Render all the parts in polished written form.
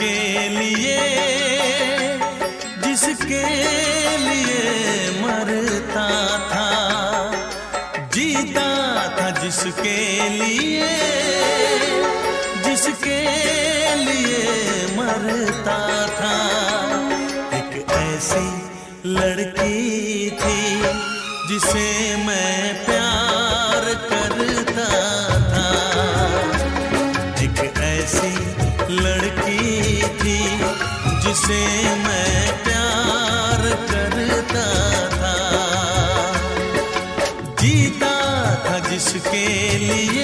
जिसके लिए मरता था, जीता था जिसके लिए मरता था। एक ऐसी लड़की थी जिसे मैं प्यार करता था। एक ऐसी लड़की थी जिसे मैं प्यार करता था। जीता था जिसके लिए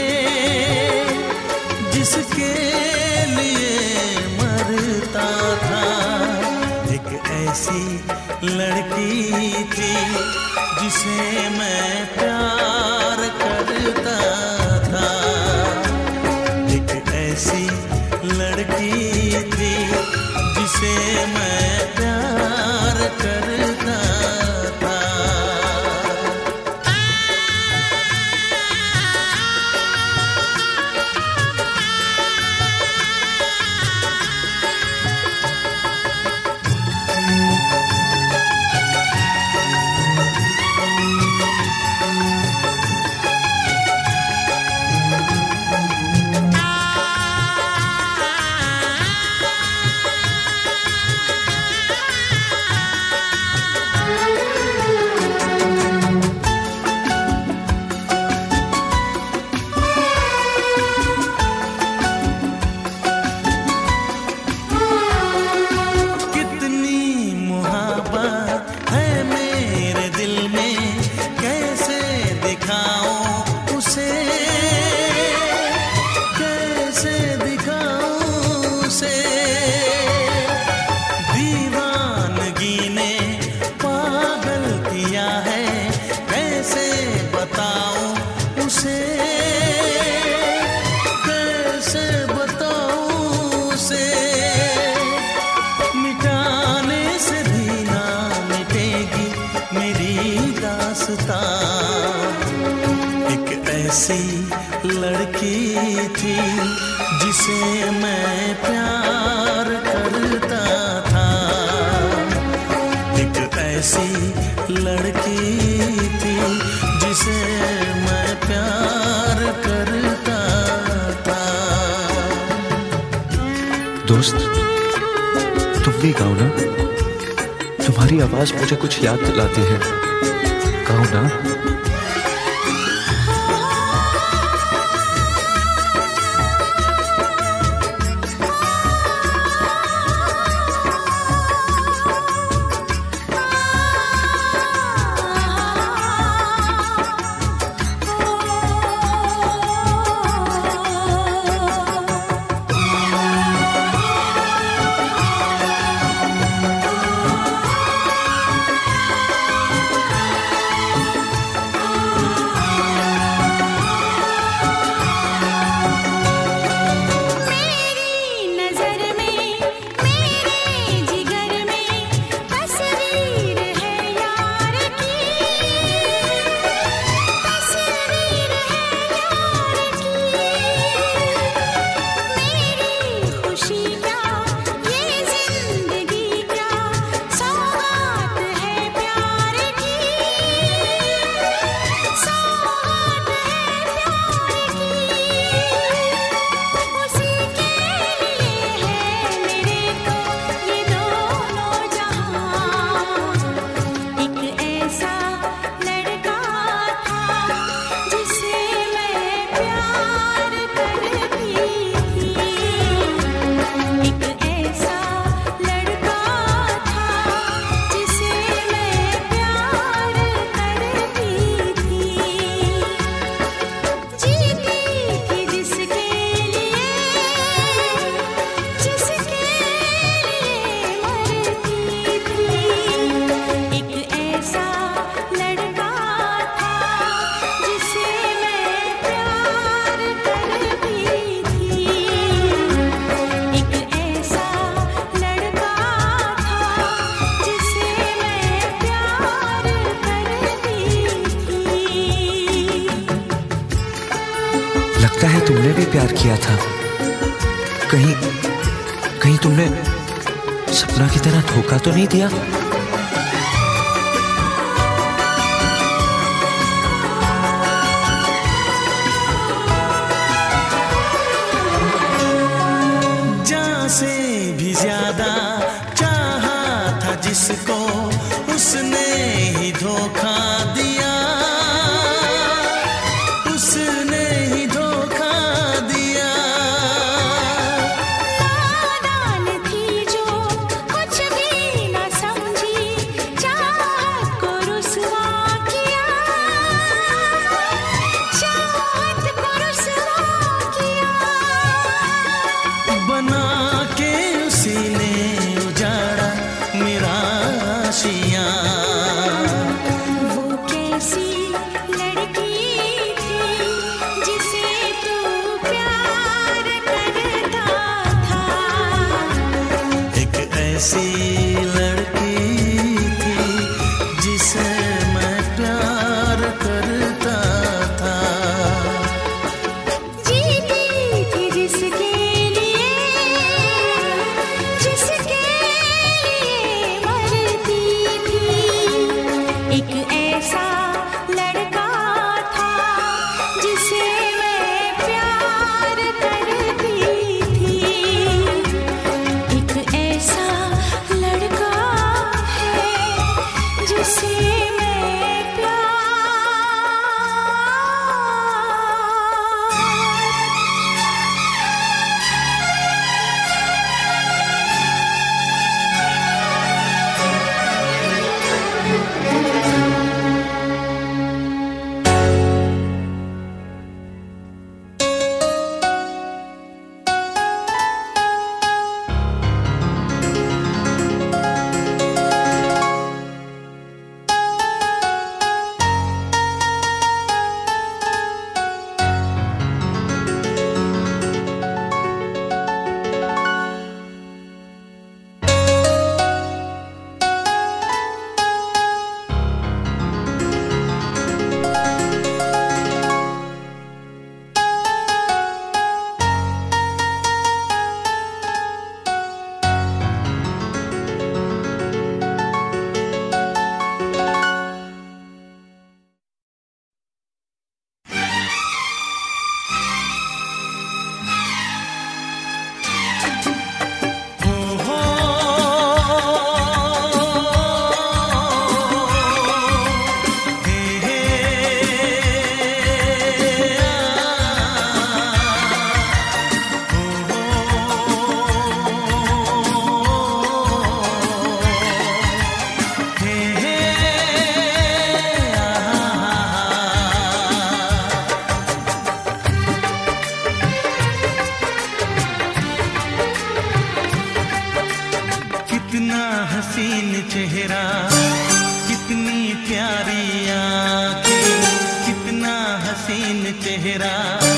मरता था। एक ऐसी लड़की थी जिसे मैं प्यार करता था। एक ऐसी लड़की थी जिसे मैं प्यार करता था। एक ऐसी लड़की थी जिसे मैं प्यार करता था। एक ऐसी लड़की थी जिसे मैं प्यार करता था। दोस्त, तुम भी गाओ ना, तुम्हारी आवाज मुझे कुछ याद दिलाती है। गाओ ना। लगता है तुमने भी प्यार किया था। कहीं कहीं तुमने सपना की तरह धोखा तो नहीं दिया? जान से भी ज्यादा चाहा था जिसको, उसने ही धोखा दिया, उसने ही धोखा दिया। नादान थी जो कुछ भी न समझी, चाहत को रुसवा किया, चाहत को रुसवा किया। बना के उसी ने उजाड़ा मेरा आशियाँ। वो कैसी लड़की थी जिसे तू प्यार करता था। एक ऐसी लड़की थी जिसे मैं प्यार करता था। जीती थी जिसके लिए, जिसके लिए मरती थी। एक ऐसा लड़का था जिसे मैं प्यार करती थी। एक ऐसा लड़का है जिसे मैं प्यार। कितना हसीन चेहरा, कितनी प्यारी आँखें, कितना हसीन चेहरा,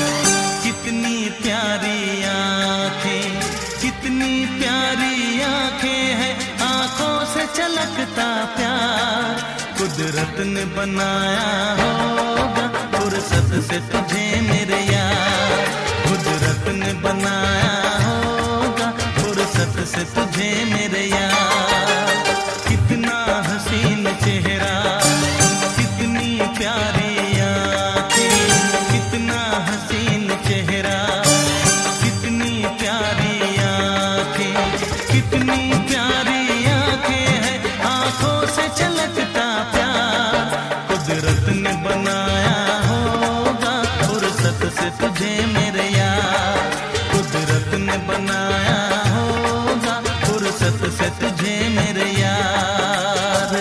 कितनी प्यारी आँखें, कितनी प्यारी आँखें हैं, आँखों से छलकता प्यार। कुदरत ने बनाया होगा फुर्सत से तुझे मेरे यार, कुदरत ने बनाया होगा फुर्सत से तुझे मेरे यार। कितना हसीन चेहरा, कितनी प्यारी आँखें, कितना हसीन चेहरा, कितनी प्यारी आँखें, कितनी प्यारी आँखें हैं, आँखों से छलकता प्यार। कुदरत ने बनाया होगा फुर्सत से तुझे मेरे यार, कुदरत ने बनाया होगा फुर्सत से तुझे मेरे यार।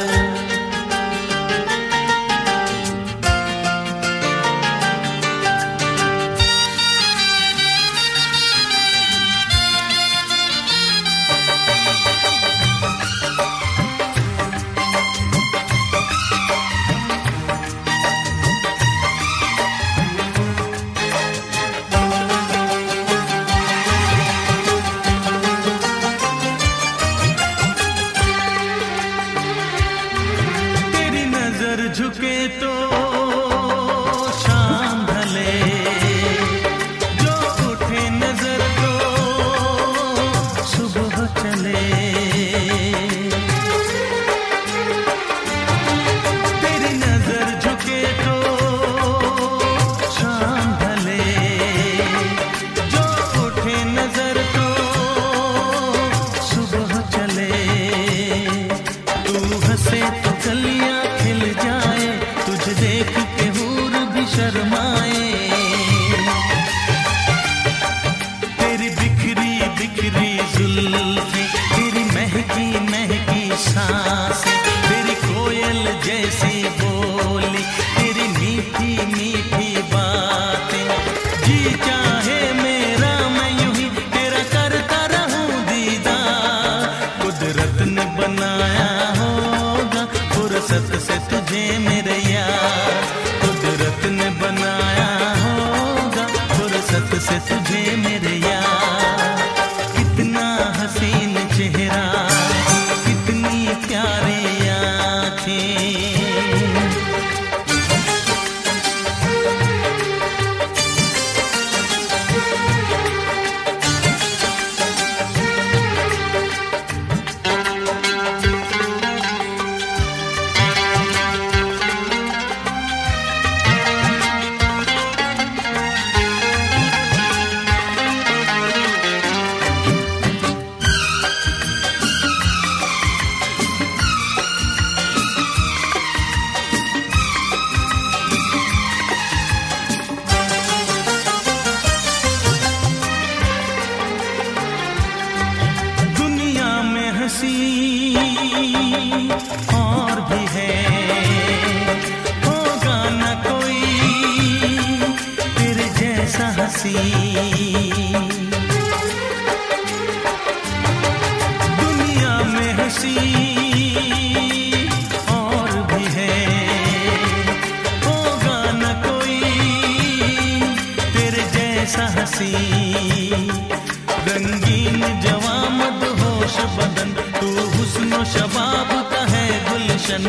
झुके तो शाम ढले, जो उठे नजर तो सुबह सांसें, तेरी कोयल जैसी बोली, तेरी मीठी मीठी बातें, जी चाहे मेरा मैं यूं ही तेरा करता रहूं दीदार। कुदरत ने बनाया होगा फुर्सत से तुझे मेरे यार, कुदरत ने बनाया होगा फुर्सत से तुझे मेरे यार। कितना हसीन चेहरा, कितनी प्यारी आँखें। और भी है, होगा न कोई तेरे जैसा हंसी। दुनिया में हंसी और भी है, होगा न कोई तेरे जैसा हंसी। रंगीन जवां मदहोश बदन, तू हुस्न शबाब का है गुलशन।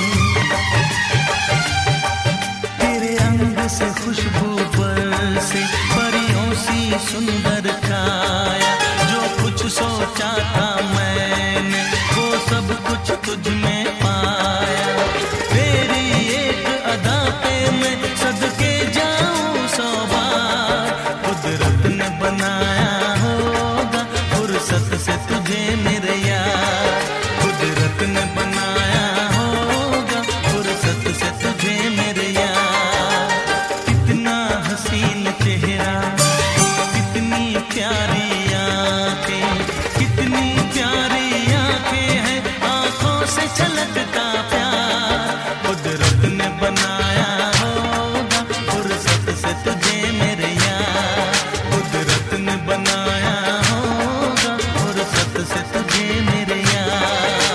तेरे अंग से खुशबू बरसे, परियों सी सुंदर काया। जो कुछ सोचा था मैंने वो सब कुछ तुझ में पाया। तेरी एक अदा पे मैं सदके जाऊं 100 बार। कुदरत ने बनाया होगा फुर्सत से तुझे मेरे यार, कुदरत ने बनाया होगा फुर्सत से तुझे मेरे यार। कितना हसीन चेहरा, कितनी प्यारी आँखें, कितनी प्यारी आँखें हैं, आँखों से छलकता प्यार। कुदरत ने बनाया होगा फुर्सत से तुझे मेरे यार, कुदरत ने बनाया होगा फुर्सत से तुझे मेरे यार।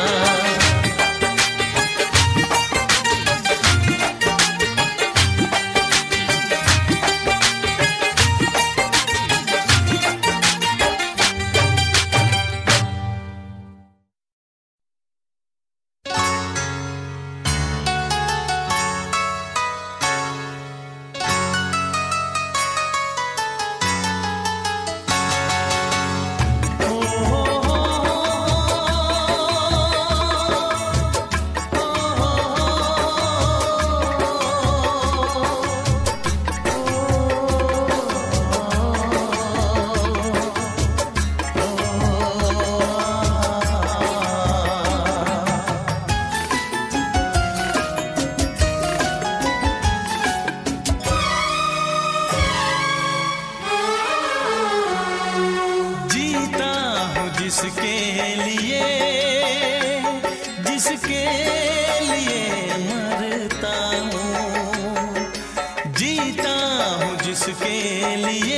जिसके लिए मरता हूँ, जीता हूँ जिसके लिए,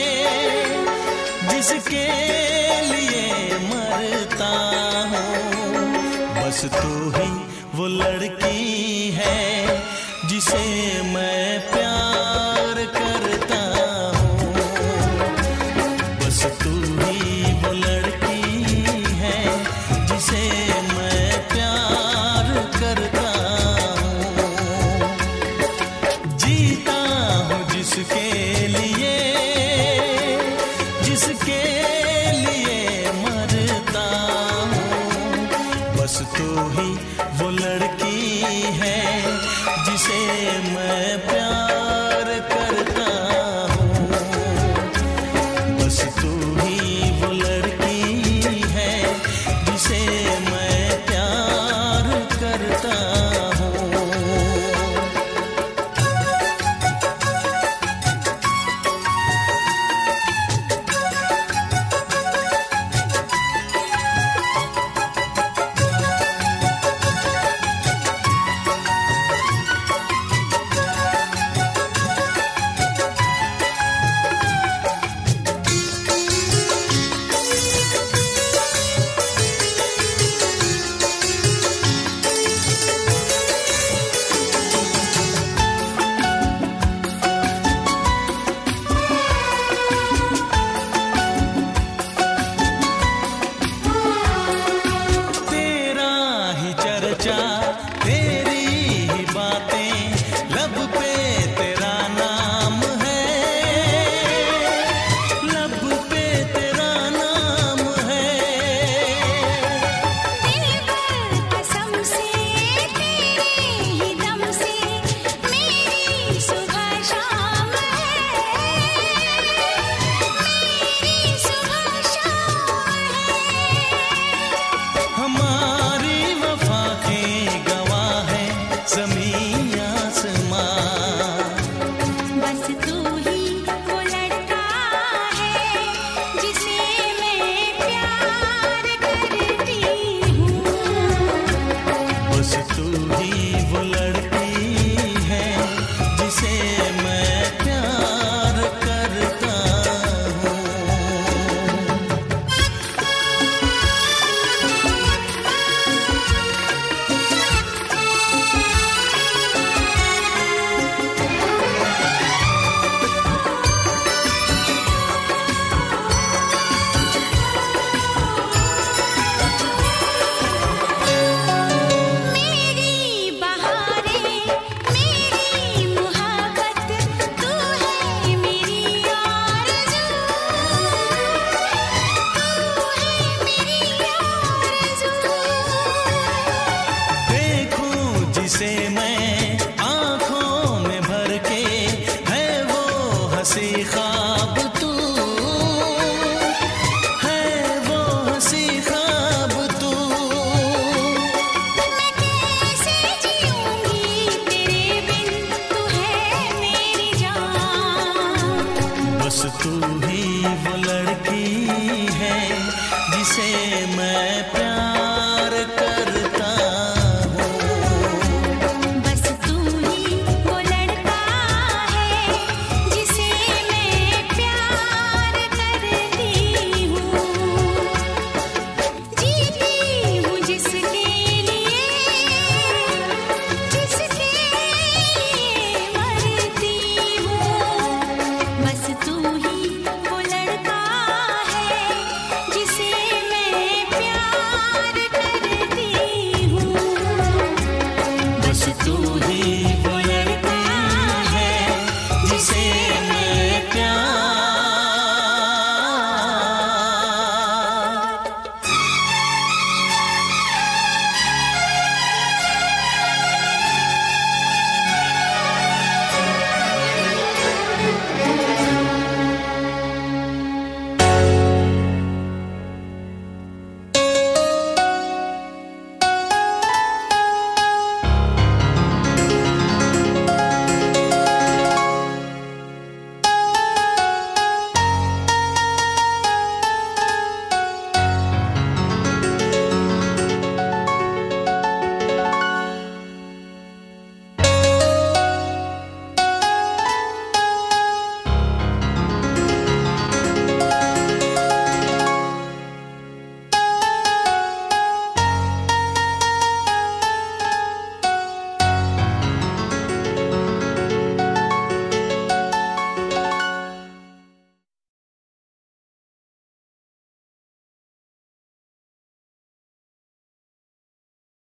जिसके लिए मरता हूँ। बस तू ही वो लड़की है जिसे मैं प्यार करता हूँ। बस तू ही वो लड़की है जिसे मैं प्यार करता हूँ। जीता हूँ जिसके लिए, जिसके लिए मरता हूँ। बस तू ही वो लड़की है जिसे मैं प्यार करता हूँ। बस तू ही वो लड़की है जिसे मैं प्यार करता हूँ। से